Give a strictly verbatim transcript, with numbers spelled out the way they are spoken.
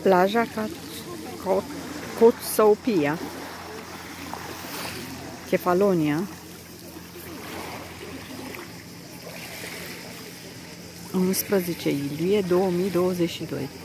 Plaja Koutsoupia, Kefalonia, unsprezece iulie două mii douăzeci și doi.